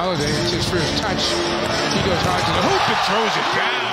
Holiday. It's his first touch. He goes hard to the hoop and throws it down.